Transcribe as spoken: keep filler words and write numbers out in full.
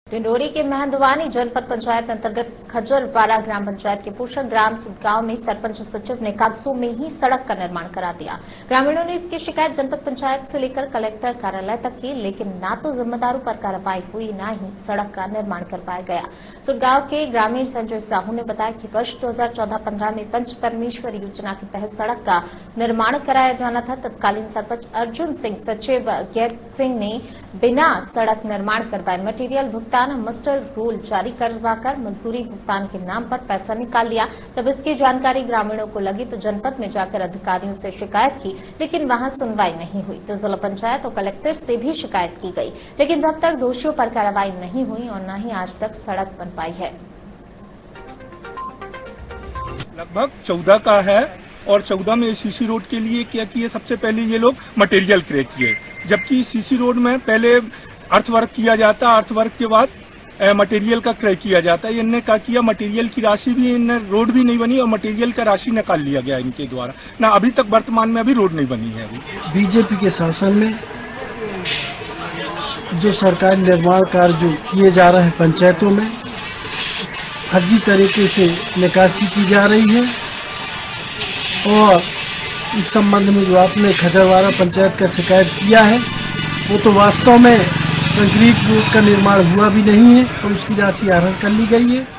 डिंडोरी के मेहंदवानी जनपद पंचायत अंतर्गत खजरवाड़ा ग्राम पंचायत के पोषण ग्राम गांव में सरपंच सचिव ने कागजों में ही सड़क का निर्माण करा दिया। ग्रामीणों ने इसकी शिकायत जनपद पंचायत से लेकर कलेक्टर कार्यालय तक की, लेकिन न तो जिम्मेदारों पर कार्रवाई हुई, न ही सड़क का निर्माण कर पाया गया। सुरगांव के ग्रामीण संजय साहू ने बताया कि वर्ष दो हजार चौदह पंद्रह में पंच परमेश्वर योजना के तहत सड़क का निर्माण कराया जाना था। तत्कालीन सरपंच अर्जुन सिंह सचिव गैत सिंह ने बिना सड़क निर्माण करवाए मटेरियल भुगतान मास्टर रोल जारी करवाकर मजदूरी भुगतान के नाम पर पैसा निकाल लिया। जब इसकी जानकारी ग्रामीणों को लगी तो जनपद में जाकर अधिकारियों से शिकायत की, लेकिन वहां सुनवाई नहीं हुई। तो जिला पंचायत और कलेक्टर से भी शिकायत की गई, लेकिन जब तक दोषियों पर कार्रवाई नहीं हुई और न ही आज तक सड़क बन पाई है। लगभग चौदह का है और चौदह में सीसी रोड के लिए क्या किए, सबसे पहले ये लोग मटेरियल क्रय किए, जबकि सीसी रोड में पहले अर्थवर्क किया जाता, अर्थवर्क के बाद मटेरियल का क्रय किया जाता है। इनने क्या किया, मटेरियल की राशि भी, इन रोड भी नहीं बनी और मटेरियल का राशि निकाल लिया गया इनके द्वारा ना। अभी तक वर्तमान में अभी रोड नहीं बनी है। अभी बीजेपी के शासन में जो सरकारी निर्माण कार्य जो किए जा रहे हैं पंचायतों में फर्जी तरीके से निकासी की जा रही है, और इस संबंध में जो आपने खजरवाड़ा पंचायत का शिकायत किया है वो तो वास्तव में कंक्रीट रोड का निर्माण हुआ भी नहीं है और उसकी राशि आहरण कर ली गई है।